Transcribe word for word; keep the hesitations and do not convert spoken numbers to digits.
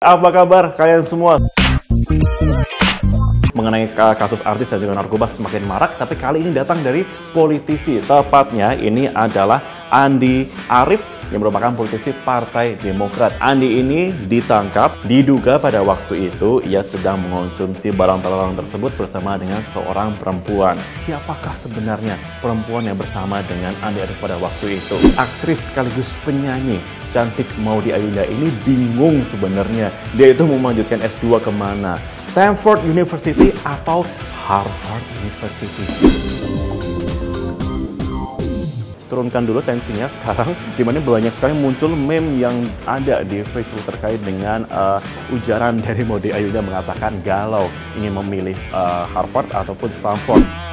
Apa kabar kalian semua? Mengenai kasus artis dan juga narkoba semakin marak, tapi kali ini datang dari politisi. Tepatnya ini adalah Andi Arief yang merupakan politisi Partai Demokrat. Andi ini ditangkap, diduga pada waktu itu ia sedang mengonsumsi barang-barang tersebut bersama dengan seorang perempuan. Siapakah sebenarnya perempuan yang bersama dengan Andi Arief pada waktu itu? Aktris sekaligus penyanyi cantik Maudy Ayunda ini bingung sebenarnya. Dia itu mau melanjutkan S dua kemana? Stanford University atau Harvard University? Turunkan dulu tensinya sekarang, dimana banyak sekali muncul meme yang ada di Facebook terkait dengan uh, ujaran dari Maudy Ayunda mengatakan galau ingin memilih uh, Harvard ataupun Stanford.